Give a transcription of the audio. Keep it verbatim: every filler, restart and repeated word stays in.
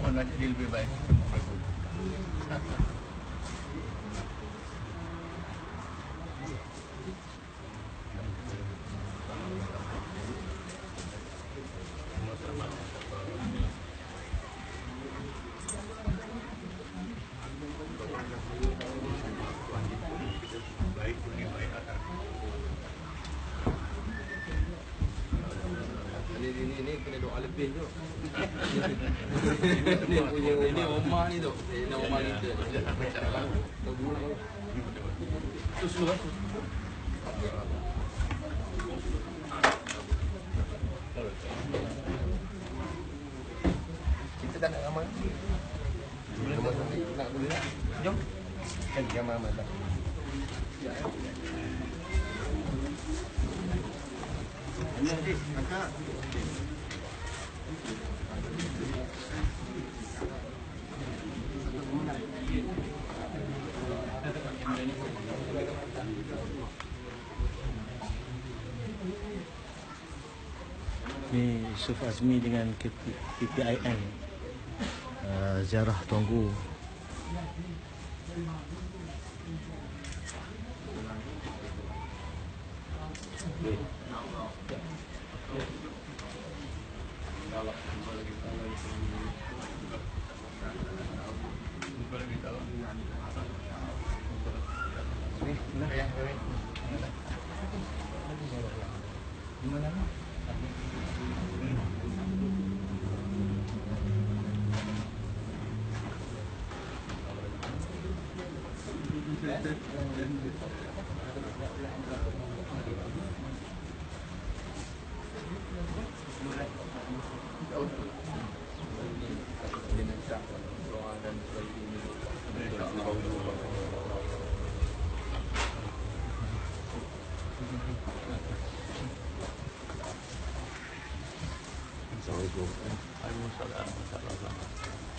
nak jadi lebih baik. Ini ini ini kena doa lebih tu. Ini punya ini rumah ni tu. Ini rumah kita. Tu sudah. Kita tak nak ramai. Boleh nak boleh tak? Jom. Kan ramai-ramai tak. Ini ni, kakak. Ni Yusuf Azmi dengan K P I N uh, ziarah Tuanku. Assalamualaikum. Waalaikumsalam.